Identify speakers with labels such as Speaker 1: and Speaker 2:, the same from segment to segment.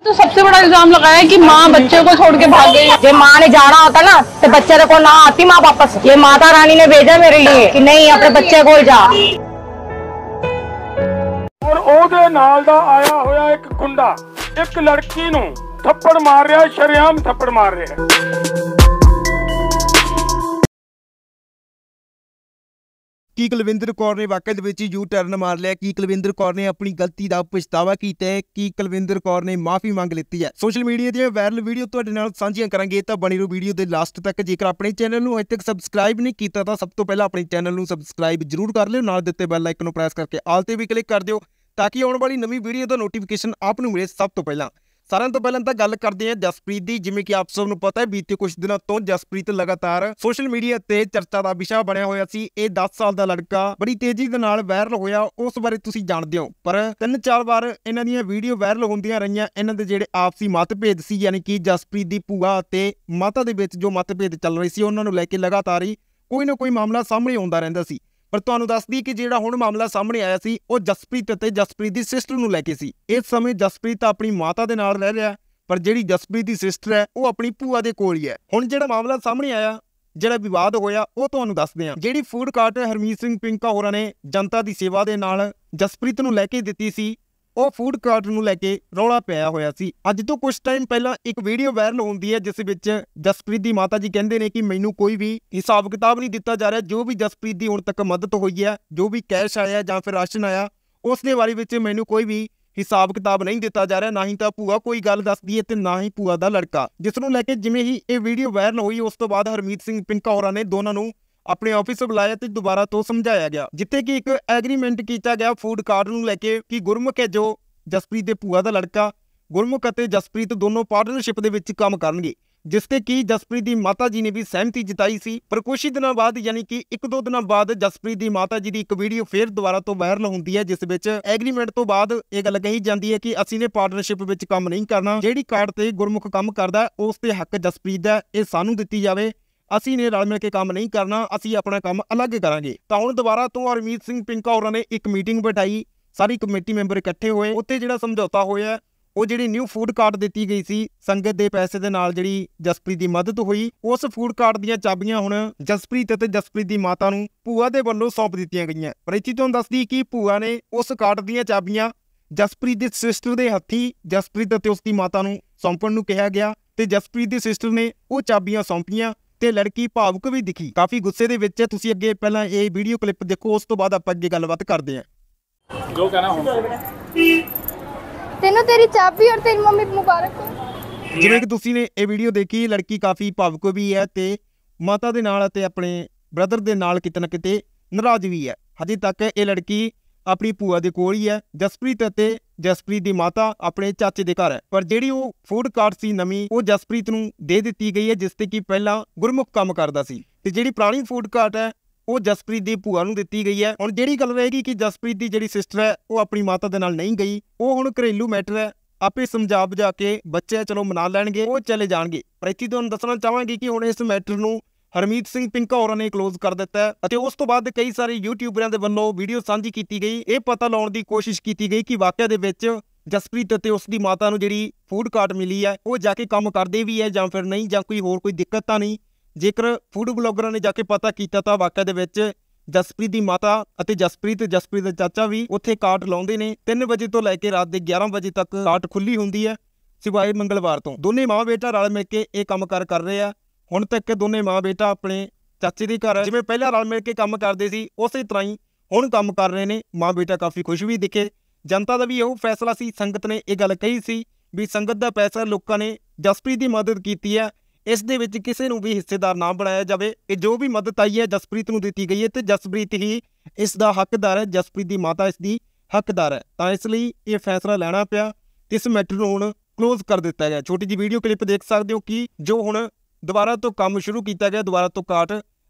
Speaker 1: तो सबसे बड़ा इल्जाम लगाया कि माँ बच्चे को छोड़ के भाग गई।
Speaker 2: जब माँ ने जाना होता ना तो बच्चे को ना आती माँ वापस। ये माता रानी ने भेजा मेरे लिए कि नहीं अपने बच्चे को जा।
Speaker 3: और ओदे नाल दा आया होया एक गुंडा एक लड़की नूं थप्पड़ मार रहा, शरेआम थप्पड़ मार रहा है।
Speaker 4: ਕੀ ਕੁਲਵਿੰਦਰ ਕੌਰ ਨੇ ਵਾਕਿਆ ਦੇ ਵਿੱਚ ਯੂ ਟਰਨ ਮਾਰ ਲਿਆ? ਕੀ ਕੁਲਵਿੰਦਰ ਕੌਰ ਨੇ ਆਪਣੀ ਗਲਤੀ ਦਾ ਪਛਤਾਵਾ ਕੀਤਾ ਹੈ? ਕੀ ਕੁਲਵਿੰਦਰ ਕੌਰ ਨੇ ਮਾਫੀ ਮੰਗ ਲਿੱਤੀ ਹੈ? ਸੋਸ਼ਲ ਮੀਡੀਆ ਦੀਆਂ ਵਾਇਰਲ ਵੀਡੀਓ ਤੁਹਾਡੇ ਨਾਲ ਸਾਂਝੀਆਂ ਕਰਾਂਗੇ, ਤਾਂ ਬਣੀ ਰਹੋ ਵੀਡੀਓ ਦੇ ਲਾਸਟ ਤੱਕ। ਜੇਕਰ ਆਪਣੇ ਚੈਨਲ ਨੂੰ ਅਜੇ ਤੱਕ ਸਬਸਕ੍ਰਾਈਬ ਨਹੀਂ ਕੀਤਾ ਤਾਂ ਸਭ ਤੋਂ ਪਹਿਲਾਂ ਆਪਣੇ ਚੈਨਲ ਨੂੰ ਸਬਸਕ੍ਰਾਈਬ ਜ਼ਰੂਰ ਕਰ ਲਿਓ, ਨਾਲ ਦਿੱਤੇ ਬੈਲ ਆਈਕਨ ਨੂੰ ਪ੍ਰੈਸ ਕਰਕੇ ਆਲ ਤੇ ਵੀ ਕਲਿੱਕ ਕਰ ਦਿਓ ਤਾਂ ਕਿ ਆਉਣ ਵਾਲੀ ਨਵੀਂ ਵੀਡੀਓ ਦਾ ਨੋਟੀਫਿਕੇਸ਼ਨ ਆਪ ਨੂੰ ਮਿਲੇ ਸਭ ਤੋਂ ਪਹਿਲਾਂ। ਸਾਰਿਆਂ ਤੋਂ ਪਹਿਲਾਂ ਤਾਂ ਗੱਲ ਕਰਦੇ ਹਾਂ ਜਸਪ੍ਰੀਤ ਦੀ। ਜਿਵੇਂ ਕਿ ਆਪ ਸਭ ਨੂੰ ਪਤਾ ਹੈ, ਬੀਤੇ ਕੁਝ ਦਿਨਾਂ ਤੋਂ ਜਸਪ੍ਰੀਤ ਲਗਾਤਾਰ ਸੋਸ਼ਲ ਮੀਡੀਆ ਤੇ ਚਰਚਾ ਦਾ ਵਿਸ਼ਾ ਬਣਿਆ ਹੋਇਆ ਸੀ। ਇਹ 10 ਸਾਲ ਦਾ ਲੜਕਾ ਬੜੀ ਤੇਜ਼ੀ ਦੇ ਨਾਲ ਵਾਇਰਲ ਹੋਇਆ, ਉਸ ਬਾਰੇ ਤੁਸੀਂ ਜਾਣਦੇ ਹੋ। ਪਰ 3-4 ਵਾਰ ਇਹਨਾਂ ਦੀਆਂ ਵੀਡੀਓ ਵਾਇਰਲ ਹੁੰਦੀਆਂ ਰਹੀਆਂ। ਇਹਨਾਂ ਦੇ ਜਿਹੜੇ ਆਪਸੀ ਮਤਭੇਦ ਸੀ, ਯਾਨੀ ਕਿ ਜਸਪ੍ਰੀਤ ਦੀ ਭੂਆ ਅਤੇ ਮਾਤਾ ਦੇ ਵਿੱਚ ਜੋ ਮਤਭੇਦ ਚੱਲ ਰਹੇ ਸੀ, ਉਹਨਾਂ ਨੂੰ ਲੈ ਕੇ ਲਗਾਤਾਰ ਹੀ ਕੋਈ ਨਾ ਕੋਈ ਮਾਮਲਾ ਸਾਹਮਣੇ ਆਉਂਦਾ ਰਹਿੰਦਾ ਸੀ। ਪਰ ਤੁਹਾਨੂੰ ਦੱਸ ਦਈਏ ਕਿ ਜਿਹੜਾ ਹੁਣ ਮਾਮਲਾ ਸਾਹਮਣੇ ਆਇਆ ਸੀ ਉਹ ਜਸਪ੍ਰੀਤ ਅਤੇ ਜਸਪ੍ਰੀਤ ਦੀ ਸਿਸਟਰ ਨੂੰ ਲੈ ਕੇ ਸੀ। ਇਸ ਸਮੇਂ ਜਸਪ੍ਰੀਤ ਆਪਣੀ ਮਾਤਾ ਦੇ ਨਾਲ ਰਹਿ ਰਿਹਾ, ਪਰ ਜਿਹੜੀ ਜਸਪ੍ਰੀਤ ਦੀ ਸਿਸਟਰ ਹੈ ਉਹ ਆਪਣੀ ਭੂਆ ਦੇ ਕੋਲ ਹੀ ਹੈ। ਹੁਣ ਜਿਹੜਾ ਮਾਮਲਾ ਸਾਹਮਣੇ ਆਇਆ, ਜਿਹੜਾ ਵਿਵਾਦ ਹੋਇਆ, ਉਹ ਤੁਹਾਨੂੰ ਦੱਸਦੇ ਹਾਂ। ਜਿਹੜੀ ਫੂਡ ਕਾਰਟ ਹਰਮੀਤ ਸਿੰਘ ਪਿੰਕਾ ਹੋਰਾਂ ਨੇ ਜਨਤਾ ਦੀ ਸੇਵਾ ਦੇ ਨਾਲ ਜਸਪ੍ਰੀਤ ਨੂੰ ਲੈ ਕੇ ਦਿੱਤੀ ਸੀ, ਉਹ ਫੂਡ ਕਾਰਟ ਨੂੰ ਲੈ ਕੇ ਰੌਲਾ ਪਿਆ ਹੋਇਆ ਸੀ। ਅੱਜ ਤੋਂ ਕੁਝ ਟਾਈਮ ਪਹਿਲਾਂ ਇੱਕ ਵੀਡੀਓ ਵਾਇਰਲ ਹੁੰਦੀ ਹੈ ਜਿਸ ਵਿੱਚ ਜਸਪ੍ਰੀਤ ਦੀ ਮਾਤਾ ਜੀ ਕਹਿੰਦੇ ਨੇ ਕਿ ਮੈਨੂੰ ਕੋਈ ਵੀ ਹਿਸਾਬ ਕਿਤਾਬ ਨਹੀਂ ਦਿੱਤਾ ਜਾ ਰਿਹਾ। ਜੋ ਵੀ ਜਸਪ੍ਰੀਤ ਦੀ ਹੁਣ ਤੱਕ ਮਦਦ ਹੋਈ ਹੈ, ਜੋ ਵੀ ਕੈਸ਼ ਆਇਆ ਜਾਂ ਫਿਰ ਰਾਸ਼ਨ ਆਇਆ, ਉਸ ਦੇ ਬਾਰੇ ਵਿੱਚ ਮੈਨੂੰ ਕੋਈ ਵੀ ਹਿਸਾਬ ਕਿਤਾਬ ਨਹੀਂ ਦਿੱਤਾ ਜਾ ਰਿਹਾ। ਨਾ ਹੀ ਤਾਂ ਭੂਆ ਕੋਈ ਗੱਲ ਦੱਸਦੀ ਹੈ ਤੇ ਨਾ ਹੀ ਭੂਆ ਦਾ ਲੜਕਾ। ਜਿਸ ਨੂੰ ਲੈ ਕੇ ਜਿਵੇਂ ਹੀ ਇਹ ਵੀਡੀਓ ਵਾਇਰਲ ਹੋਈ, ਉਸ ਤੋਂ ਬਾਅਦ ਹਰਮੀਤ ਸਿੰਘ ਪਿੰਕਾ ਹੋਰਾਂ ਨੇ ਦੋਨਾਂ ਨੂੰ ਆਪਣੇ ਆਫਿਸ ਬੁਲਾਇਆ ਤੇ ਦੁਬਾਰਾ ਤੋਂ ਸਮਝਾਇਆ ਗਿਆ, ਜਿੱਥੇ ਕਿ ਇੱਕ ਐਗਰੀਮੈਂਟ ਕੀਤਾ ਗਿਆ ਫੂਡ ਕਾਰਟ ਨੂੰ ਲੈ ਕੇ ਕਿ ਗੁਰਮੁਖ ਹੈ ਜੋ ਜਸਪ੍ਰੀਤ ਦੇ ਭੂਆ ਦਾ ਲੜਕਾ, ਗੁਰਮੁਖ ਅਤੇ ਜਸਪ੍ਰੀਤ ਦੋਨੋਂ ਪਾਰਟਨਰਸ਼ਿਪ ਦੇ ਵਿੱਚ ਕੰਮ ਕਰਨਗੇ, ਜਿਸ ਤੇ ਕਿ ਜਸਪ੍ਰੀਤ ਦੀ ਮਾਤਾ ਜੀ ਨੇ ਵੀ ਸਹਿਮਤੀ ਜਤਾਈ ਸੀ। ਪਰ ਕੁਝ ਹੀ ਦਿਨਾਂ ਬਾਅਦ, ਯਾਨੀ ਕਿ 1-2 ਦਿਨਾਂ ਬਾਅਦ ਜਸਪ੍ਰੀਤ ਦੀ ਮਾਤਾ ਜੀ ਦੀ ਇੱਕ ਵੀਡੀਓ ਫੇਰ ਦੁਬਾਰਾ ਤੋਂ ਵਾਇਰਲ ਹੁੰਦੀ ਹੈ, ਜਿਸ ਵਿੱਚ ਐਗਰੀਮੈਂਟ ਤੋਂ ਬਾਅਦ ਇਹ ਗੱਲ ਕਹੀ ਜਾਂਦੀ ਹੈ ਕਿ ਅਸੀਂ ਨੇ ਪਾਰਟਨਰਸ਼ਿਪ ਵਿੱਚ ਕੰਮ ਨਹੀਂ ਕਰਨਾ। ਜਿਹੜੀ ਕਾਰਡ ਤੇ ਗੁਰਮੁਖ ਕੰਮ ਕਰਦਾ ਉਸ ਤੇ ਹੱਕ ਜਸਪ੍ਰੀਤ ਦਾ, ਇਹ ਸਾਨੂੰ ਦਿੱਤੀ ਜਾਵੇ। ਅਸੀਂ ਨੇ ਰਲ ਮਿਲ ਕੇ ਕੰਮ ਨਹੀਂ ਕਰਨਾ, ਅਸੀਂ ਆਪਣਾ ਕੰਮ ਅਲੱਗ ਕਰਾਂਗੇ। ਤਾਂ ਹੁਣ ਦੁਬਾਰਾ ਤੋਂ ਹਰਮੀਤ ਸਿੰਘ ਪਿੰਕਾ ਹੋਰਾਂ ਨੇ ਇੱਕ ਮੀਟਿੰਗ ਬਿਠਾਈ, ਸਾਰੀ ਕਮੇਟੀ ਮੈਂਬਰ ਇਕੱਠੇ ਹੋਏ। ਉੱਥੇ ਜਿਹੜਾ ਸਮਝੌਤਾ ਹੋਇਆ, ਉਹ ਜਿਹੜੀ ਨਿਊ ਫੂਡ ਕਾਰਟ ਦਿੱਤੀ ਗਈ ਸੀ ਸੰਗਤ ਦੇ ਪੈਸੇ ਦੇ ਨਾਲ, ਜਿਹੜੀ ਜਸਪ੍ਰੀਤ ਦੀ ਮਦਦ ਹੋਈ, ਉਸ ਫੂਡ ਕਾਰਟ ਦੀਆਂ ਚਾਬੀਆਂ ਹੁਣ ਜਸਪ੍ਰੀਤ ਅਤੇ ਜਸਪ੍ਰੀਤ ਦੀ ਮਾਤਾ ਨੂੰ ਭੂਆ ਦੇ ਵੱਲੋਂ ਸੌਂਪ ਦਿੱਤੀਆਂ ਗਈਆਂ। ਪਰ ਇਹ ਚੀਜ਼ ਤੁਹਾਨੂੰ ਦੱਸਦੀ ਕਿ ਭੂਆ ਨੇ ਉਸ ਕਾਰਟ ਦੀਆਂ ਚਾਬੀਆਂ ਜਸਪ੍ਰੀਤ ਦੀ ਸਿਸਟਰ ਦੇ ਹੱਥੀ ਜਸਪ੍ਰੀਤ ਅਤੇ ਉਸ ਦੀ ਮਾਤਾ ਨੂੰ ਸੌਂਪਣ ਨੂੰ ਕਿਹਾ ਗਿਆ ਤੇ ਜਸਪ੍ਰੀਤ ਦੀ ਸਿਸਟਰ ਨੇ ਉਹ ਚਾਬੀਆਂ ਸੌਂਪੀਆਂ ਤੇ ਲੜਕੀ ਭਾਵੁਕ ਵੀ ਦਿਖੀ, ਕਾਫੀ ਗੁੱਸੇ ਦੇ ਵਿੱਚ। ਤੁਸੀਂ ਅੱਗੇ ਪਹਿਲਾਂ ਇਹ ਵੀਡੀਓ ਕਲਿੱਪ ਦੇਖੋ, ਉਸ ਤੋਂ ਬਾਅਦ ਆਪਾਂ ਅੱਗੇ ਗੱਲਬਾਤ ਕਰਦੇ ਹਾਂ।
Speaker 3: जो कहना हो
Speaker 5: तेनों तेरी चाबी और तेरी मम्मी मुबारक हो।
Speaker 4: ਜਿਵੇਂ ਕਿ ਤੁਸੀਂ ਨੇ ਇਹ ਵੀਡੀਓ ਦੇਖੀ, ਲੜਕੀ ਕਾਫੀ ਭਾਵੁਕ ਵੀ ਹੈ ਤੇ ਮਾਤਾ ਦੇ ਨਾਲ ਅਤੇ ਆਪਣੇ ਬ੍ਰਦਰ ਦੇ ਨਾਲ ਕਿਤੇ ਨਾ ਕਿਤੇ ਨਾਰਾਜ਼ ਵੀ ਹੈ। ਹਜੇ ਤੱਕ ਇਹ ਲੜਕੀ ਆਪਣੀ ਭੂਆ ਦੇ ਕੋਲ ਹੀ ਹੈ। ਜਸਪ੍ਰੀਤ ਅਤੇ ਜਸਪ੍ਰੀਤ ਦੀ ਮਾਤਾ ਆਪਣੇ ਚਾਚੇ ਦੇ ਘਰ ਹੈ। ਪਰ ਜਿਹੜੀ ਉਹ ਫੂਡ ਕਾਰਟ ਸੀ ਨਵੀਂ, ਉਹ ਜਸਪ੍ਰੀਤ ਨੂੰ ਦੇ ਦਿੱਤੀ ਗਈ ਹੈ, ਜਿਸ ਤੇ ਕਿ ਪਹਿਲਾਂ ਗੁਰਮੁਖ ਕੰਮ ਕਰਦਾ ਸੀ। ਤੇ ਜਿਹੜੀ ਪੁਰਾਣੀ ਫੂਡ ਕਾਰਟ ਹੈ ਉਹ ਜਸਪ੍ਰੀਤ ਦੀ ਭੂਆ ਨੂੰ ਦਿੱਤੀ ਗਈ ਹੈ। ਹੁਣ ਜਿਹੜੀ ਗੱਲ ਰਹੇਗੀ ਕਿ ਜਸਪ੍ਰੀਤ ਦੀ ਜਿਹੜੀ ਸਿਸਟਰ ਹੈ ਉਹ ਆਪਣੀ ਮਾਤਾ ਦੇ ਨਾਲ ਨਹੀਂ ਗਈ, ਉਹ ਹੁਣ ਘਰੇਲੂ ਮੈਟਰ ਹੈ, ਆਪੇ ਸਮਝਾ ਬੁਝਾ ਕੇ ਬੱਚੇ ਚਲੋ ਮਨਾ ਲੈਣਗੇ, ਉਹ ਚਲੇ ਜਾਣਗੇ। ਪਰ ਇੱਥੇ ਤੁਹਾਨੂੰ ਦੱਸਣਾ ਚਾਹਾਂਗੇ ਕਿ ਹੁਣ ਇਸ ਮੈਟਰ ਨੂੰ ਹਰਮੀਤ ਸਿੰਘ ਪਿੰਕਾ ਹੋਰਾਂ ਨੇ ਕਲੋਜ਼ ਕਰ ਦਿੱਤਾ ਹੈ ਅਤੇ ਉਸ ਤੋਂ ਬਾਅਦ ਕਈ ਸਾਰੇ ਯੂਟਿਊਬਰਾਂ ਦੇ ਵੱਲੋਂ ਵੀਡੀਓ ਸਾਂਝੀ ਕੀਤੀ ਗਈ। ਇਹ ਪਤਾ ਲਾਉਣ ਦੀ ਕੋਸ਼ਿਸ਼ ਕੀਤੀ ਗਈ ਕਿ ਵਾਕਿਆ ਦੇ ਵਿੱਚ ਜਸਪ੍ਰੀਤ ਅਤੇ ਉਸ ਦੀ ਮਾਤਾ ਨੂੰ ਜਿਹੜੀ ਫੂਡ ਕਾਰਟ ਮਿਲੀ ਹੈ ਉਹ ਜਾ ਕੇ ਕੰਮ ਕਰਦੇ ਵੀ ਹੈ ਜਾਂ ਫਿਰ ਨਹੀਂ, ਜਾਂ ਕੋਈ ਦਿੱਕਤ ਤਾਂ ਨਹੀਂ। ਜੇਕਰ ਫੂਡ ਬਲੌਗਰਾਂ ਨੇ ਜਾ ਕੇ ਪਤਾ ਕੀਤਾ ਤਾਂ ਵਾਕਿਆ ਦੇ ਵਿੱਚ ਜਸਪ੍ਰੀਤ ਦੀ ਮਾਤਾ ਅਤੇ ਜਸਪ੍ਰੀਤ ਦਾ ਚਾਚਾ ਵੀ ਉੱਥੇ ਕਾਰਟ ਲਾਉਂਦੇ ਨੇ। 3 ਵਜੇ ਤੋਂ ਲੈ ਕੇ ਰਾਤ ਦੇ 11 ਵਜੇ ਤੱਕ ਕਾਰਟ ਖੁੱਲੀ ਹੁੰਦੀ ਹੈ, ਸਿਵਾਏ ਮੰਗਲਵਾਰ ਤੋਂ। ਦੋਨੇ ਮਾਂ ਬੇਟਾ ਰਲ ਮਿਲ ਕੇ ਇਹ ਕੰਮ ਕਰ ਰਹੇ ਆ। ਹੁਣ ਤੱਕ ਦੋਨੇ ਮਾਂ ਬੇਟਾ ਆਪਣੇ ਚਾਚੇ ਦੇ ਘਰ ਜਿਵੇਂ ਪਹਿਲਾਂ ਰਲ ਮਿਲ ਕੇ ਕੰਮ ਕਰਦੇ ਸੀ, ਉਸੇ ਤਰ੍ਹਾਂ ਹੀ ਹੁਣ ਕੰਮ ਕਰ ਰਹੇ ਨੇ। ਮਾਂ ਬੇਟਾ ਕਾਫੀ ਖੁਸ਼ ਵੀ ਦਿਖੇ। ਜਨਤਾ ਦਾ ਵੀ ਇਹੋ ਫੈਸਲਾ ਸੀ, ਸੰਗਤ ਨੇ ਇਹ ਗੱਲ ਕਹੀ ਸੀ ਵੀ ਸੰਗਤ ਦਾ ਪੈਸਾ ਲੋਕਾਂ ਨੇ ਜਸਪ੍ਰੀਤ ਦੀ ਮਦਦ ਕੀਤੀ ਹੈ, ਇਸ ਦੇ ਵਿੱਚ ਕਿਸੇ ਨੂੰ ਵੀ ਹਿੱਸੇਦਾਰ ਨਾ ਬਣਾਇਆ ਜਾਵੇ। ਇਹ ਜੋ ਵੀ ਮਦਦ ਆਈ ਹੈ ਜਸਪ੍ਰੀਤ ਨੂੰ ਦਿੱਤੀ ਗਈ ਹੈ ਤੇ ਜਸਪ੍ਰੀਤ ਹੀ ਇਸ ਦਾ ਹੱਕਦਾਰ ਹੈ, ਜਸਪ੍ਰੀਤ ਦੀ ਮਾਤਾ ਇਸ ਦੀ ਹੱਕਦਾਰ ਹੈ। ਤਾਂ ਇਸ ਲਈ ਇਹ ਫੈਸਲਾ ਲੈਣਾ ਪਿਆ ਤੇ ਇਸ ਮੈਟਰ ਨੂੰ ਹੁਣ ਕਲੋਜ਼ ਕਰ ਦਿੱਤਾ ਗਿਆ। ਛੋਟੀ ਜਿਹੀ ਵੀਡੀਓ ਕਲਿੱਪ ਦੇਖ ਸਕਦੇ ਹੋ ਕਿ ਜੋ ਹੁਣ ਦੁਬਾਰਾ ਤੋਂ ਕੰਮ ਸ਼ੁਰੂ ਕੀਤਾ ਗਿਆ, ਦੁਬਾਰਾ ਤੋਂ ਕਾਰਟ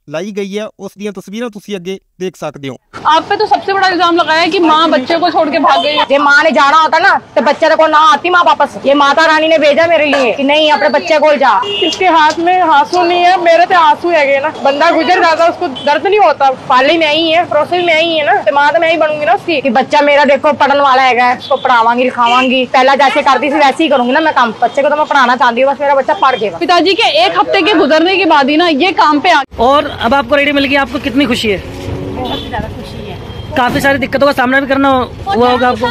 Speaker 4: ਲਾਈ ਗਈ ਹੈ ਉਸ ਦੀਆਂ ਤਸਵੀਰਾਂ ਤੁਸੀਂ ਅੱਗੇ ਦੇਖ ਸਕਦੇ ਹੋ।
Speaker 1: आप पे तो सबसे बड़ा इल्जाम लगाया है कि माँ बच्चे को छोड़ के भाग गई है।
Speaker 2: जे माँ ने जाना होता ना तो बच्चे को ना आती माँ वापस। ये माता रानी ने भेजा मेरे लिए कि नहीं अपने बच्चे को जा।
Speaker 1: इसके हाथ में आंसू नहीं है, मेरे पे आंसू है ना। बंदा गुजर जाता उसको दर्द नहीं होता।
Speaker 2: पाली में ही है, पड़ोसी में ही है ना, तो माँ तो मैं ही बनूंगी ना उसकी कि बच्चा मेरा देखो पढ़ने वाला है, उसको पढ़ावांगी लिखावांगी। पहला जैसे करती थी वैसे ही करूंगी ना मैं काम। बच्चे को तो मैं पढ़ाना चाहती हूँ, बस मेरा बच्चा पढ़ जाएगा।
Speaker 1: पिताजी के एक हफ्ते के गुजरने के बाद ही ना ये काम पे आ।
Speaker 6: और अब आपको रेडी मिल गई, आपको कितनी खुशी है?
Speaker 2: बहुत ज्यादा खुशी है।
Speaker 6: काफी सारी दिक्कतों का सामना भी करना हुआ होगा आपको,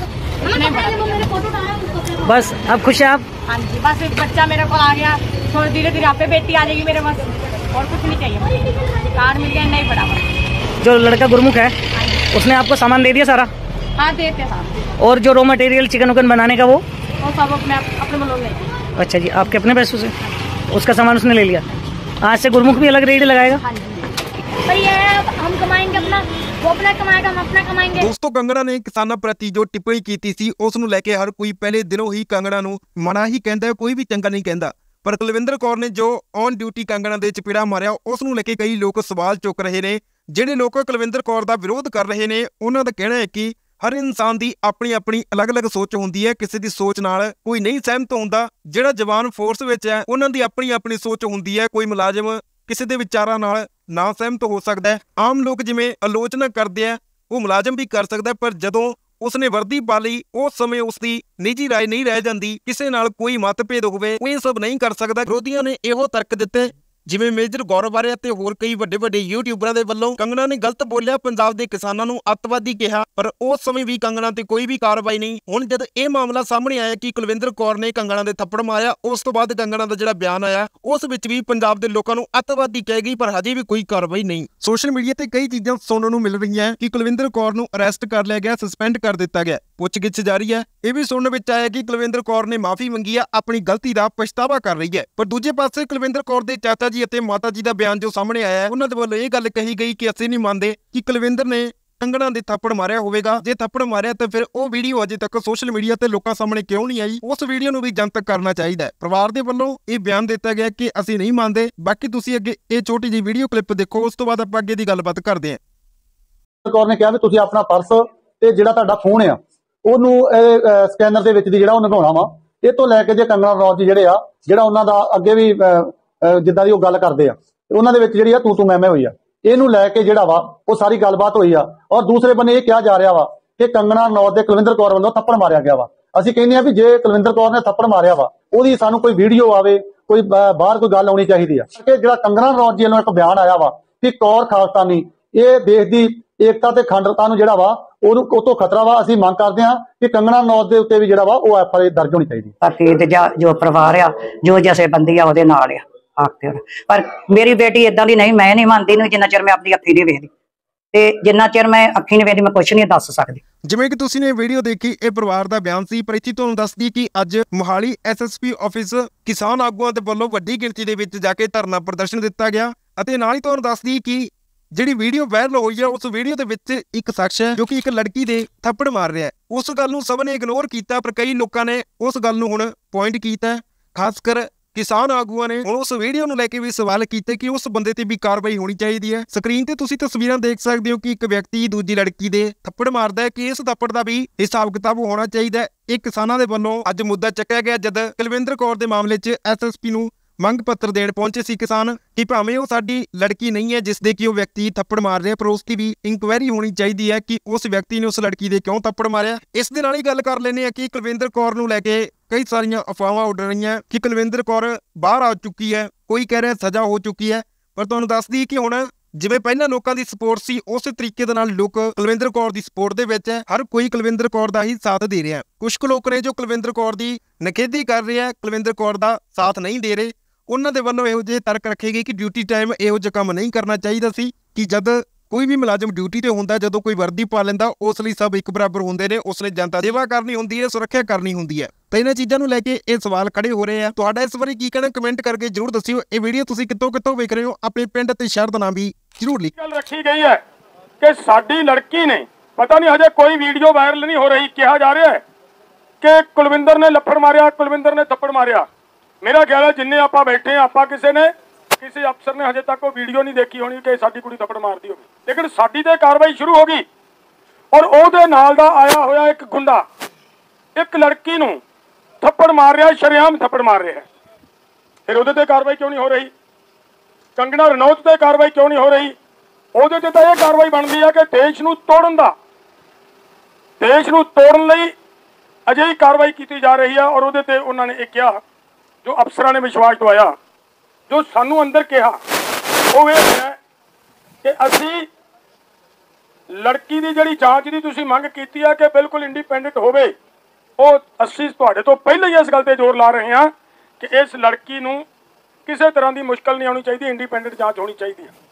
Speaker 6: बस अब खुश है आप?
Speaker 2: हाँ जी, बस एक बच्चा मेरे को आ गया, थोड़ी धीरे धीरे आप पे बेटी आ जाएगी मेरे पास, और कुछ नहीं चाहिए। कार्ड मिल गया, नहीं पड़ा बस।
Speaker 6: जो लड़का गुरमुख है उसने आपको सामान दे दिया सारा?
Speaker 2: हाँ देते साहब।
Speaker 6: और जो रॉ मटेरियल चिकन उकन बनाने का वो
Speaker 2: सब अपने लोग लेते।
Speaker 6: अच्छा जी, आपके अपने पैसों से उसका सामान उसने ले लिया। आज से गुरमुख भी अलग रेडी लगाएगा?
Speaker 2: हाँ जी, पर ये है हम कमाएंगे अपना, वो अपना कमाएगा, हम अपना कमाएंगे।
Speaker 4: ਦੋਸਤੋ ਕੰਗਣਾ ਨੇ ਕਿਸਾਨਾਂ ਪ੍ਰਤੀ ਜੋ ਟਿੱਪਣੀ ਕੀਤੀ ਸੀ ਉਸ ਨੂੰ ਲੈ ਕੇ ਹਰ ਕੋਈ ਪਹਿਲੇ ਦਿਨੋਂ ਹੀ ਕੰਗਣਾ ਨੂੰ ਮਾੜਾ ਹੀ ਕਹਿੰਦਾ, ਕੋਈ ਵੀ ਚੰਗਾ ਨਹੀਂ ਕਹਿੰਦਾ। ਪਰ ਕੁਲਵਿੰਦਰ ਕੌਰ ਨੇ ਜੋ ਔਨ ਡਿਊਟੀ ਕੰਗਣਾ ਦੇ ਚਪੇੜਾ ਮਾਰਿਆ ਉਸ ਨੂੰ ਲੈ ਕੇ ਕਈ ਲੋਕ ਸਵਾਲ ਚੁੱਕ ਰਹੇ ਨੇ। ਜਿਹੜੇ ਲੋਕ ਕੁਲਵਿੰਦਰ ਕੌਰ ਦਾ ਵਿਰੋਧ ਕਰ ਰਹੇ ਨੇ ਉਹਨਾਂ ਦਾ ਕਹਿਣਾ ਹੈ ਕਿ ਹਰ ਇਨਸਾਨ ਦੀ ਆਪਣੀ ਆਪਣੀ ਅਲੱਗ-ਅਲੱਗ ਸੋਚ ਹੁੰਦੀ ਹੈ, ਕਿਸੇ ਦੀ ਸੋਚ ਨਾਲ ਕੋਈ ਨਹੀਂ ਸਹਿਮਤ ਹੁੰਦਾ। ਜਿਹੜਾ ਜਵਾਨ ਫੋਰਸ ਵਿੱਚ ਹੈ ਉਹਨਾਂ ਦੀ ਆਪਣੀ ਆਪਣੀ ਸੋਚ ਹੁੰਦੀ ਹੈ, ਕੋਈ ਮੁਲਾਜ਼ਮ ਕਿਸੇ ਦੇ ਵਿਚਾਰਾਂ ਨਾਲ ਨਾ ਸਹਿਮਤ ਹੋ ਸਕਦਾ ਹੈ। ਆਮ ਲੋਕ ਜਿਵੇਂ ਆਲੋਚਨਾ ਕਰਦੇ ਆ ਉਹ ਮੁਲਾਜ਼ਮ ਵੀ ਕਰ ਸਕਦਾ, ਪਰ ਜਦੋਂ ਉਸਨੇ ਵਰਦੀ ਪਾ ਲਈ ਉਸ ਸਮੇਂ ਉਸਦੀ ਨਿੱਜੀ ਰਾਏ ਨਹੀਂ ਰਹਿ ਜਾਂਦੀ। ਕਿਸੇ ਨਾਲ ਕੋਈ ਮਤਭੇਦ ਹੋਵੇ ਉਹ ਇਹ ਸਭ ਨਹੀਂ ਕਰ ਸਕਦਾ। ਵਿਰੋਧੀਆਂ ਨੇ ਇਹੋ ਤਰਕ ਦਿੱਤੇ ਜਿਵੇਂ ਮੇਜਰ ਗੌਰਵ ਬਾਰੇ ਤੇ ਹੋਰ ਕਈ ਵੱਡੇ ਯੂਟਿਊਬਰਾਂ ਦੇ ਵੱਲੋਂ ਕੰਗਣਾ ਨੇ ਗਲਤ ਬੋਲਿਆ, ਪੰਜਾਬ ਦੇ ਕਿਸਾਨਾਂ ਨੂੰ ਅੱਤਵਾਦੀ ਕਿਹਾ, ਪਰ ਉਸ ਸਮੇਂ ਵੀ ਕੰਗਣਾ ਤੇ ਕੋਈ ਵੀ ਕਾਰਵਾਈ ਨਹੀਂ। ਹੁਣ ਜਦ ਇਹ ਮਾਮਲਾ ਸਾਹਮਣੇ ਆਇਆ ਕਿ ਕੁਲਵਿੰਦਰ ਕੌਰ ਨੇ ਕੰਗਣਾ ਦੇ ਥੱਪੜ ਮਾਰਿਆ, ਉਸ ਤੋਂ ਬਾਅਦ ਕੰਗਣਾ ਦਾ ਜਿਹੜਾ ਬਿਆਨ ਆਇਆ ਉਸ ਵਿੱਚ ਵੀ ਪੰਜਾਬ ਦੇ ਲੋਕਾਂ ਨੂੰ ਅੱਤਵਾਦੀ ਕਹਿ ਗਈ, ਪਰ ਹਜੇ ਵੀ ਕੋਈ ਕਾਰਵਾਈ ਨਹੀਂ। ਸੋਸ਼ਲ ਮੀਡੀਆ ਤੇ ਕਈ ਚੀਜ਼ਾਂ ਸੁਣਨ ਨੂੰ ਮਿਲ ਰਹੀਆਂ ਕਿ ਕੁਲਵਿੰਦਰ ਕੌਰ ਨੂੰ ਅਰੈਸਟ ਕਰ ਲਿਆ ਗਿਆ, ਸਸਪੈਂਡ ਕਰ ਦਿੱਤਾ ਗਿਆ, ਪੁੱਛਗਿੱਛ ਜਾਰੀ ਹੈ। ਇਹ ਵੀ ਸੁਣਨ ਵਿੱਚ ਆਇਆ ਕਿ ਕੁਲਵਿੰਦਰ ਕੌਰ ਨੇ ਮਾਫੀ ਮੰਗੀ ਆ, ਆਪਣੀ ਗਲਤੀ ਦਾ ਪਛਤਾਵਾ ਕਰ ਰਹੀ ਹੈ। ਪਰ ਦੂਜੇ ਪਾਸੇ ਕੁਲਵਿੰਦਰ ਕੌਰ ਦੇ ਚਾਚਾ ਜੀ ਅਤੇ ਮਾਤਾ ਜੀ ਦਾ ਬਿਆਨ ਜੋ ਸਾਹਮਣੇ ਆਇਆ ਹੈ ਉਹਨਾਂ ਦੇ ਵੱਲੋਂ ਇਹ ਗੱਲ ਕਹੀ ਗਈ ਕਿ ਅਸੀਂ ਨਹੀਂ ਮੰਨਦੇ ਕਿ ਕੁਲਵਿੰਦਰ ਨੇ ਕੰਗਣਾ ਦੇ ਥੱਪੜ ਮਾਰਿਆ ਹੋਵੇਗਾ। ਜੇ ਥੱਪੜ ਮਾਰਿਆ ਤਾਂ ਫਿਰ ਉਹ ਵੀਡੀਓ ਅਜੇ ਤੱਕ ਸੋਸ਼ਲ ਮੀਡੀਆ ਤੇ ਲੋਕਾਂ ਸਾਹਮਣੇ ਕਿਉਂ ਨਹੀਂ ਆਈ? ਉਸ ਵੀਡੀਓ ਨੂੰ ਵੀ ਜਨਤਕ ਕਰਨਾ ਚਾਹੀਦਾ ਹੈ। ਪਰਿਵਾਰ ਦੇ ਵੱਲੋਂ ਇਹ ਬਿਆਨ ਦਿੱਤਾ ਗਿਆ ਕਿ ਅਸੀਂ ਨਹੀਂ ਮੰਨਦੇ। ਬਾਕੀ ਤੁਸੀਂ ਅੱਗੇ ਇਹ ਛੋਟੀ ਜਿਹੀ ਵੀਡੀਓ ਕਲਿੱਪ ਦੇਖੋ, ਉਸ ਤੋਂ ਬਾਅਦ ਆਪਾਂ ਅੱਗੇ ਦੀ ਗੱਲਬਾਤ ਕਰਦੇ ਹਾਂ।
Speaker 7: ਕੌਰ ਨੇ ਕਿਹਾ ਵੀ ਤੁਸੀਂ ਆਪਣਾ ਪਰਸ ਤੇ ਜਿਹੜਾ ਤੁਹਾਡਾ ਫੋਨ ਆ ਉਹਨੂੰ ਸਕੈਨਰ ਦੇ ਵਿੱਚ ਦੀ ਜਿਹੜਾ ਉਹ ਨਿਭਾਉਣਾ ਵਾ। ਇਹ ਤੋਂ ਲੈ ਕੇ ਜੇ ਕੰਗਣਾ ਰਣੌਤ ਜੀ ਜਿਹੜੇ ਆ ਜਿਹੜਾ ਉਹਨਾਂ ਦਾ ਅੱਗੇ ਵੀ ਜਿੱਦਾਂ ਦੀ ਉਹ ਗੱਲ ਕਰਦੇ ਆ ਉਹਨਾਂ ਦੇ ਵਿੱਚ ਜਿਹੜੀ ਆ ਤੂੰ ਮੈਂ ਹੋਈ ਆ, ਇਹਨੂੰ ਲੈ ਕੇ ਜਿਹੜਾ ਵਾ ਉਹ ਸਾਰੀ ਗੱਲਬਾਤ ਹੋਈ ਆ। ਔਰ ਦੂਸਰੇ ਬੰਨੇ ਇਹ ਕਿਹਾ ਜਾ ਰਿਹਾ ਵਾ ਕਿ ਕੰਗਣਾ ਰਣੌਤ ਦੇ ਕੁਲਵਿੰਦਰ ਕੌਰ ਵੱਲੋਂ ਥੱਪੜ ਮਾਰਿਆ ਗਿਆ ਵਾ। ਅਸੀਂ ਕਹਿੰਦੇ ਆ ਵੀ ਜੇ ਕੁਲਵਿੰਦਰ ਕੌਰ ਨੇ ਥੱਪੜ ਮਾਰਿਆ ਵਾ ਉਹਦੀ ਸਾਨੂੰ ਕੋਈ ਵੀਡੀਓ ਆਵੇ, ਕੋਈ ਬਾਹਰ ਕੋਈ ਗੱਲ ਆਉਣੀ ਚਾਹੀਦੀ ਆ। ਕਿ ਜਿਹੜਾ ਕੰਗਣਾ ਰਣੌਤ ਜੀ ਵੱਲੋਂ ਇੱਕ ਬਿਆਨ ਆਇਆ ਵਾ ਕਿ ਕੌਰ ਖਾਲਸਾਨੀ ਇਹ ਦੇਸ਼ ਦੀ ਏਕਤਾ ਤੇ ਅਖੰਡਤਾ ਨੂੰ ਜਿਹੜਾ ਵਾ ਉਹਨੂੰ ਉਹ ਤੋਂ ਖਤਰਾ ਵਾ। ਅਸੀਂ ਮੰਗ ਕਰਦੇ ਹਾਂ ਕਿ ਕੰਗਣਾ ਰਣੌਤ ਦੇ ਉੱਤੇ ਵੀ ਜਿਹੜਾ ਵਾ ਉਹ ਐਫਆਈਆਰ ਦਰਜ ਹੋਣੀ ਚਾਹੀਦੀ।
Speaker 8: ਪਰ ਜੋ ਪਰਿਵਾਰ ਆ, ਜੋ ਜਥੇਬੰਦੀ ਆ ਉਹਦੇ ਨਾਲ ਆ ਆਖਦੇ। ਪਰ ਮੇਰੀ ਬੇਟੀ ਇਦਾਂ ਦੀ ਨਹੀਂ, ਮੈਂ ਨਹੀਂ ਮੰਨਦੀ ਨੂੰ ਜਿੰਨਾ ਚਿਰ ਮੈਂ ਆਪਣੀ ਅੱਖੀ ਨਹੀਂ ਵੇਖਦੀ, ਤੇ ਜਿੰਨਾ ਚਿਰ ਮੈਂ ਅੱਖੀ ਨਹੀਂ ਵੇਖਦੀ ਮੈਂ ਕੁਛ ਨਹੀਂ ਦੱਸ ਸਕਦੀ।
Speaker 4: ਜਿਵੇਂ ਕਿ ਤੁਸੀਂ ਨੇ ਵੀਡੀਓ ਦੇਖੀ, ਇਹ ਪਰਿਵਾਰ ਦਾ ਬਿਆਨ ਸੀ। ਪਰ ਇੱਥੇ ਤੁਹਾਨੂੰ ਦੱਸਦੀ ਕਿ ਅੱਜ ਮੋਹਾਲੀ ਐਸਐਸਪੀ ਆਫਿਸ ਕਿਸਾਨ ਆਗੂਆਂ ਦੇ ਵੱਲੋਂ ਵੱਡੀ ਗਿਣਤੀ ਦੇ ਵਿੱਚ ਜਾ ਕੇ ਧਰਨਾ ਪ੍ਰਦਰਸ਼ਨ ਦਿੱਤਾ ਗਿਆ। ਅਤੇ ਨਾਲ ਹੀ ਤੁਹਾਨੂੰ ਦੱਸਦੀ ਕਿ ਜਿਹੜੀ ਵੀਡੀਓ ਵਾਇਰਲ ਹੋਈ ਹੈ ਉਸ ਵੀਡੀਓ ਦੇ ਵਿੱਚ ਇੱਕ ਸ਼ਖਸ ਹੈ ਜੋ ਕਿ ਇੱਕ ਲੜਕੀ ਦੇ ਥੱਪੜ ਮਾਰ ਰਿਹਾ ਹੈ। ਉਸ ਗੱਲ ਨੂੰ ਸਭ ਨੇ ਇਗਨੋਰ ਕੀਤਾ, ਪਰ ਕਈ ਲੋਕਾਂ ਨੇ ਉਸ ਗੱਲ ਨੂੰ ਹੁਣ ਪੁਆਇੰਟ ਕੀਤਾ। ਖਾਸ ਕਰ ਕਿਸਾਨ ਆਗੂਆਂ ਨੇ ਹੁਣ ਉਸ ਵੀਡੀਓ ਨੂੰ ਲੈ ਕੇ ਵੀ ਸਵਾਲ ਕੀਤੇ ਕਿ ਉਸ ਬੰਦੇ ਤੇ ਵੀ ਕਾਰਵਾਈ ਹੋਣੀ ਚਾਹੀਦੀ ਹੈ। ਸਕਰੀਨ ਤੇ ਤੁਸੀਂ ਤਸਵੀਰਾਂ ਦੇਖ ਸਕਦੇ ਹੋ ਕਿ ਇੱਕ ਵਿਅਕਤੀ ਦੂਜੀ ਲੜਕੀ ਦੇ ਥੱਪੜ ਮਾਰਦਾ ਹੈ ਕਿ ਇਸ ਥੱਪੜ ਦਾ ਵੀ ਹਿਸਾਬ ਕਿਤਾਬ ਹੋਣਾ ਚਾਹੀਦਾ ਹੈ। ਇਹ ਕਿਸਾਨਾਂ ਦੇ ਵੱਲੋਂ ਅੱਜ ਮੁੱਦਾ ਚੱਕਿਆ ਗਿਆ ਜਦ ਕੁਲਵਿੰਦਰ ਕੌਰ ਦੇ ਮਾਮਲੇ 'ਚ ਐਸਐਸਪੀ ਨੂੰ ਮੰਗ ਪੱਤਰ ਦੇਣ ਪਹੁੰਚੇ ਸੀ ਕਿਸਾਨ ਕਿ ਭਾਵੇਂ ਉਹ ਸਾਡੀ ਲੜਕੀ ਨਹੀਂ ਹੈ ਜਿਸ ਦੇ ਕਿ ਉਹ ਵਿਅਕਤੀ ਥੱਪੜ ਮਾਰ ਰਿਹਾ, ਪਰ ਉਸ ਦੀ ਵੀ ਇਨਕੁਆਇਰੀ ਹੋਣੀ ਚਾਹੀਦੀ ਹੈ ਕਿ ਉਸ ਵਿਅਕਤੀ ਨੇ ਉਸ ਲੜਕੀ ਦੇ ਕਿਉਂ ਥੱਪੜ ਮਾਰਿਆ। ਇਸ ਦੇ ਨਾਲ ਹੀ ਗੱਲ ਕਰ ਲੈਂਦੇ ਹਾਂ ਕਿ ਕੁਲਵਿੰਦਰ ਕੌਰ ਨੂੰ ਲੈ ਕੇ ਕਈ ਸਾਰੀਆਂ ਅਫਵਾਹਾਂ ਉੱਡ ਰਹੀਆਂ ਕਿ ਕੁਲਵਿੰਦਰ ਕੌਰ ਬਾਹਰ ਆ ਚੁੱਕੀ ਹੈ, ਕੋਈ ਕਹਿ ਰਿਹਾ ਸਜ਼ਾ ਹੋ ਚੁੱਕੀ ਹੈ। ਪਰ ਤੁਹਾਨੂੰ ਦੱਸਦੀ ਕਿ ਹੁਣ ਜਿਵੇਂ ਪਹਿਲਾਂ ਲੋਕਾਂ ਦੀ ਸਪੋਰਟ ਸੀ ਉਸੇ ਤਰੀਕੇ ਦੇ ਨਾਲ ਲੋਕ ਕੁਲਵਿੰਦਰ ਕੌਰ ਦੀ ਸਪੋਰਟ ਦੇ ਵਿੱਚ ਹੈ। ਹਰ ਕੋਈ ਕੁਲਵਿੰਦਰ ਕੌਰ ਦਾ ਹੀ ਸਾਥ ਦੇ ਰਿਹਾ। ਕੁਝ ਕੁ ਲੋਕ ਨੇ ਜੋ ਕੁਲਵਿੰਦਰ ਕੌਰ ਦੀ ਨਿਖੇਧੀ ਕਰ ਰਹੇ ਆ, ਕੁਲਵਿੰਦਰ ਕੌਰ ਦਾ ਸਾਥ ਨਹੀਂ ਦੇ ਰਹੇ। ਉਹਨਾਂ ਦੇ ਵੱਲੋਂ ਇਹੋ ਜਿਹੇ ਤਰਕ ਰੱਖੇ ਗਏ ਕਿ ਡਿਊਟੀ ਟਾਈਮ ਇਹੋ ਜਿਹਾ ਕੰਮ ਨਹੀਂ ਕਰਨਾ ਚਾਹੀਦਾ ਸੀ ਕਿ ਜਦ ਕੋਈ ਵੀ ਮੁਲਾਜ਼ਮ ਡਿਊਟੀ ਤੇ ਹੁੰਦਾ, ਜਦੋਂ ਕੋਈ ਵਰਦੀ ਪਾ ਲੈਂਦਾ ਉਸ ਲਈ ਸਭ ਇੱਕ ਬਰਾਬਰ ਹੁੰਦੇ ਨੇ, ਉਸ ਲਈ ਜਨਤਾ ਸੇਵਾ ਕਰਨੀ ਹੁੰਦੀ ਹੈ, ਸੁਰੱਖਿਆ ਕਰਨੀ ਹੁੰਦੀ ਹੈ। ਤਾਂ ਇਹਨਾਂ ਚੀਜ਼ਾਂ ਨੂੰ ਲੈ ਕੇ ਇਹ ਸਵਾਲ ਖੜੇ ਹੋ ਰਹੇ ਆ। ਤੁਹਾਡਾ ਇਸ ਬਾਰੇ ਕੀ ਕਹਿਣਾ ਕਮੈਂਟ ਕਰਕੇ ਜ਼ਰੂਰ ਦੱਸਿਓ। ਇਹ ਵੀਡੀਓ ਤੁਸੀਂ ਕਿੱਥੋਂ ਵੇਖ ਰਹੇ ਹੋ, ਆਪਣੇ ਪਿੰਡ ਤੇ ਸ਼ਹਿਰ ਦਾ ਨਾਮ ਵੀ ਜ਼ਰੂਰ ਲਿਖੋ।
Speaker 3: ਗੱਲ ਰੱਖੀ ਗਈ ਹੈ ਕਿ ਸਾਡੀ ਲੜਕੀ ਨੇ ਪਤਾ ਨਹੀਂ ਹਜੇ ਕੋਈ ਵੀਡੀਓ ਵਾਇਰਲ ਨਹੀਂ ਹੋ ਰਹੀ, ਕਿਹਾ ਜਾ ਰਿਹਾ ਹੈ ਕਿ ਕੁਲਵਿੰਦਰ ਨੇ ਲੱਫੜ ਮਾਰਿਆ, ਕੁਲਵਿੰਦਰ ਨੇ ਥੱਪੜ ਮਾਰਿਆ। ਮੇਰਾ ਖਿਆਲ ਹੈ ਜਿੰਨੇ ਆਪਾਂ ਬੈਠੇ ਆਪਾਂ ਕਿਸੇ ਨੇ ਕਿਸੇ ਅਫਸਰ ਨੇ ਹਜੇ ਤੱਕ ਉਹ ਵੀਡੀਓ ਨਹੀਂ ਦੇਖੀ ਹੋਣੀ ਕਿ ਸਾਡੀ ਕੁੜੀ ਥੱਪੜ ਮਾਰਦੀ ਹੋਵੇ, ਲੇਕਿਨ ਸਾਡੀ ਤੇ ਕਾਰਵਾਈ ਸ਼ੁਰੂ ਹੋ ਗਈ। ਔਰ ਉਹਦੇ ਨਾਲ ਦਾ ਆਇਆ ਹੋਇਆ ਇੱਕ ਗੁੰਡਾ ਇੱਕ ਲੜਕੀ ਨੂੰ ਥੱਪੜ ਮਾਰ ਰਿਹਾ, ਸ਼ਰੇਆਮ ਥੱਪੜ ਮਾਰ ਰਿਹਾ। ਫਿਰ ਉਹਦੇ ਤੇ ਕਾਰਵਾਈ ਕਿਉਂ ਨਹੀਂ ਹੋ ਰਹੀ? ਕੰਗਣਾ ਰਣੌਤ ਤੇ ਕਾਰਵਾਈ ਕਿਉਂ ਨਹੀਂ ਹੋ ਰਹੀ? ਉਹਦੇ ਤੇ ਤਾਂ ਇਹ ਕਾਰਵਾਈ ਬਣਦੀ ਹੈ ਕਿ ਦੇਸ਼ ਨੂੰ ਤੋੜਨ ਲਈ ਅਜਿਹੀ ਕਾਰਵਾਈ ਕੀਤੀ ਜਾ ਰਹੀ ਹੈ। ਔਰ ਉਹਦੇ ਤੇ ਉਹਨਾਂ ਨੇ ਇਹ ਕਿਹਾ, ਜੋ ਅਫਸਰਾਂ ਨੇ ਵਿਸ਼ਵਾਸ ਦਵਾਇਆ, ਜੋ ਸਾਨੂੰ ਅੰਦਰ ਕਿਹਾ, ਉਹ ਇਹ ਹੈ ਕਿ ਅਸੀਂ ਲੜਕੀ ਦੀ ਜਿਹੜੀ ਜਾਂਚ ਦੀ ਤੁਸੀਂ ਮੰਗ ਕੀਤੀ ਹੈ ਕਿ ਬਿਲਕੁਲ ਇੰਡੀਪੈਂਡੈਂਟ ਹੋਵੇ, ਉਹ ਅਸੀਂ ਤੁਹਾਡੇ ਤੋਂ ਪਹਿਲਾਂ ਹੀ ਇਸ ਗੱਲ ਤੇ ਜ਼ੋਰ ਲਾ ਰਹੇ ਹਾਂ ਕਿ ਇਸ ਲੜਕੀ ਨੂੰ ਕਿਸੇ ਤਰ੍ਹਾਂ ਦੀ ਮੁਸ਼ਕਲ ਨਹੀਂ ਆਉਣੀ ਚਾਹੀਦੀ, ਇੰਡੀਪੈਂਡੈਂਟ ਜਾਂਚ ਹੋਣੀ ਚਾਹੀਦੀ ਹੈ।